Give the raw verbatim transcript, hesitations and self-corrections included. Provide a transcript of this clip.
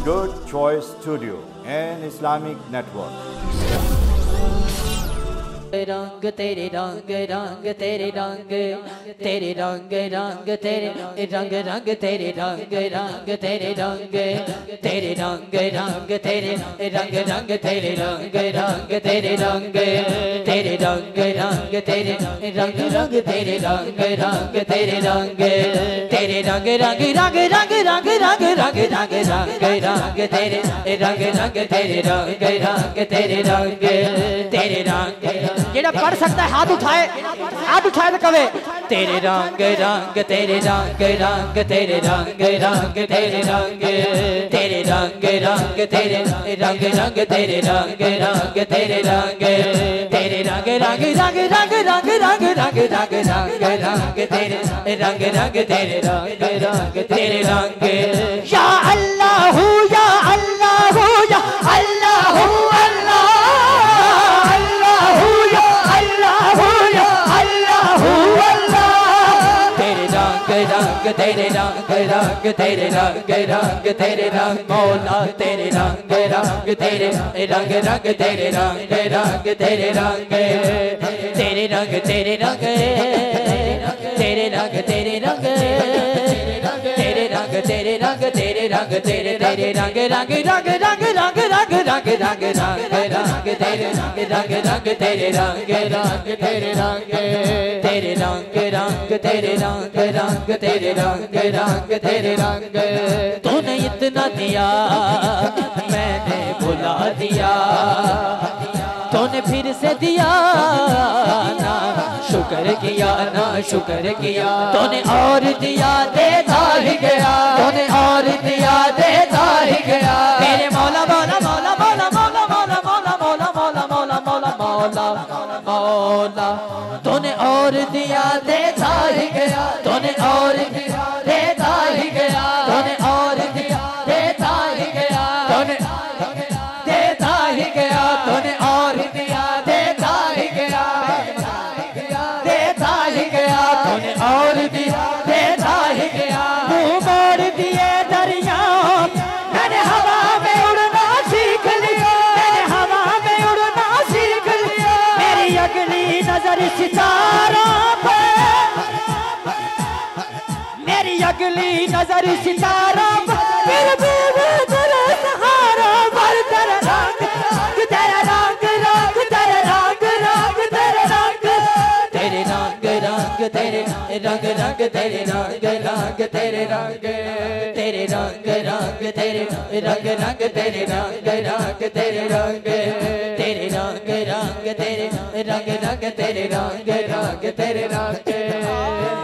Good Choice Studio and Islamic Network. रंग तेरे रंग रंग तेरे रंग तेरे रंग रंग तेरे रंग रंग तेरे रंग रंग तेरे रंग तेरे रंग रंग तेरे रंग रंग तेरे रंग रंग तेरे रंग तेरे रंग रंग तेरे रंग रंग तेरे रंग रंग तेरे रंग तेरे रंग रंग रंग रंग रंग रंग रंग रंग रंग रंग तेरे रंग रंग तेरे रंग रंग तेरे रंग तेरे रंग जेड़ा पढ़ सकता है हाथ उठाए हाथ उठाए तो कवे तेरे रंग रंग तेरे रंग रंग तेरे रंग रंग तेरे रंग तेरे रंग रंग तेरे रंग रंग तेरे रंग रंग तेरे रंग तेरे रंग रंग रंग रंग रंग रंग रंग रंग रंग रंग तेरे रंग रंग तेरे रंग रंग तेरे रंग या अल्लाह या अल्लाह या अल्लाह रंग तेरे रंग रंग तेरे रंग रंग तेरे रंग मौला तेरे रंग रंग तेरे रंग रंग तेरे रंग रंग तेरे रंग तेरे रंग तेरे रंग तेरे रंग तेरे रंग तेरे रंग तेरे रंग तेरे रंग तेरे तेरे रंग रंग रंग रंग रंग रंग रंग रंग रंग रंग तेरे रंग रंग तेरे रंग रंग तेरे रंग तेरे रंग रंग तेरे रंग रंग तेरे रंग रंग तेरे रंग तूने इतना दिया मैंने भुला दिया तूने फिर से दिया ना शुक्र किया ना शुक्र किया तूने और दिया देता ही गया तूने और दिया देता ही गया मेरे मौला मौला मौला मौला मौला मौला मौला मौला मौला मौला मौला मौला मौला तूने और दिया देता ही गया तूने और दिया देता ही गया तूने और दिया देता ही गया तूने देता ही गया तूने और दिया देता ही गया देता ही गया तूने और दिया देता ही गया मुँह मोड़ दिए दरियाओं मैंने हवा में उड़ना सीख लिया मैंने हवा में उड़ना सीख लिया मेरी अगली नजर सितारों पे मेरी अगली नजर सितारों पे फिर भी तेरे सहारा पर तेरा रंग तेरा रंग रंग तेरा रंग रंग तेरा रंग तेरे रंग रंग तेरे रंग रंग तेरे रंग रंग तेरे रंग तेरे रंग रंग तेरे रंग रंग तेरे रंग रंग तेरे रंग तेरे रंग रंग तेरे रंग रंग तेरे रंग रंग तेरे रंग